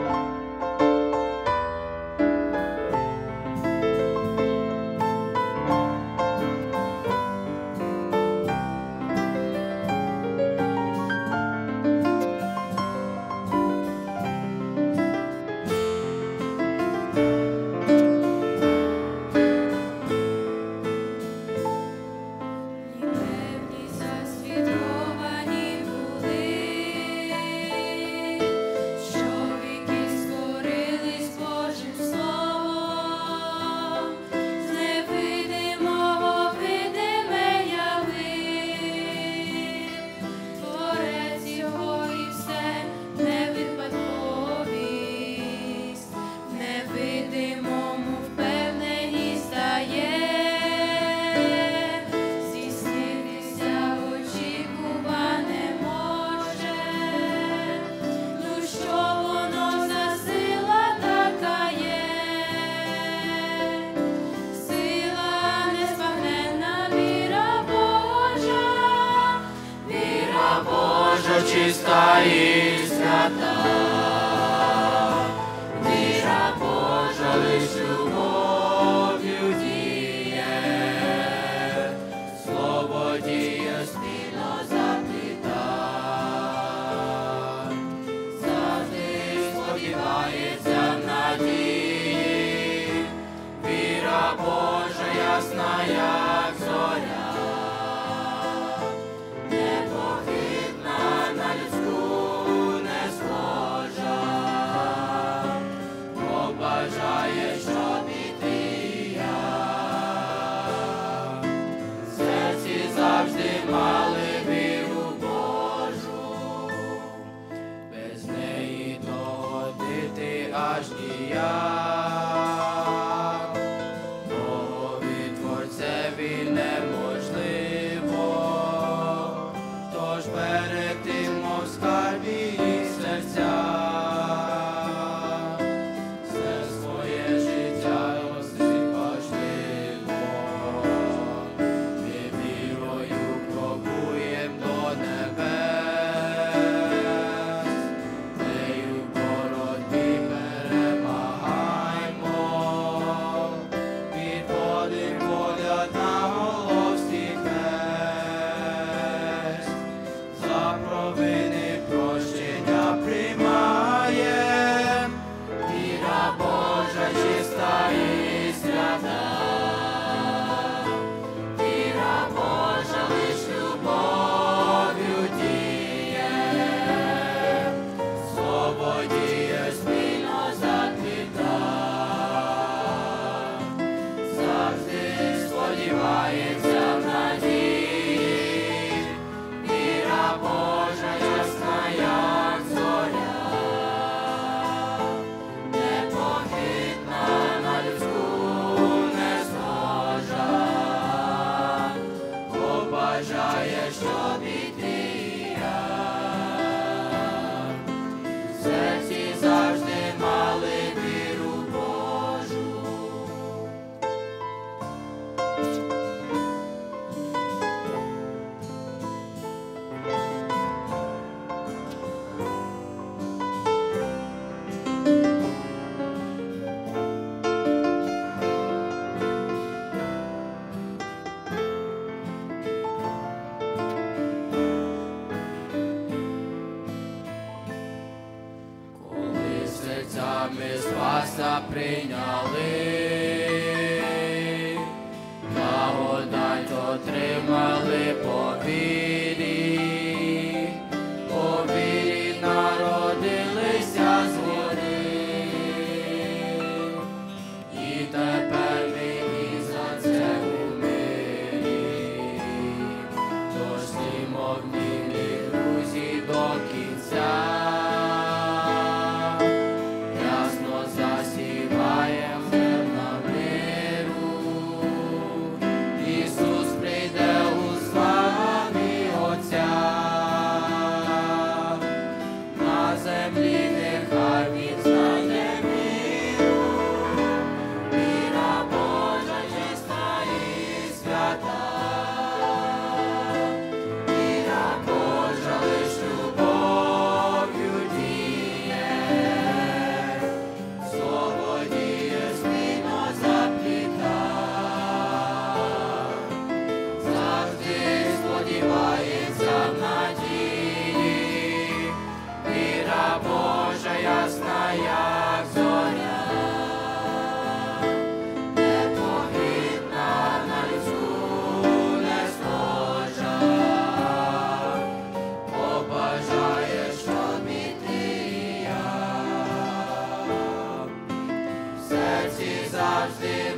Чиста і свята, віра Божа лиш любов'ю діє, слово діє спільно запліта, завжди сподівається в надії, віра Божа ясна, як зоря. Бажає, щоб і ти, і я в серці завжди мали віру Божу, без неї догодити аж ніяк, Богові Творцеві неможливо, тож берегти, мов скарбі їх серця. Бажає, щоб і ти, і я в серці завжди мали віру Божу. Ми Спаса прийняли, благодать отримали по вірі народилися згори, і тепер нині за це у мирі, тож слімо в німі, друзі, до кінця. Ісус прийде у славі і завжди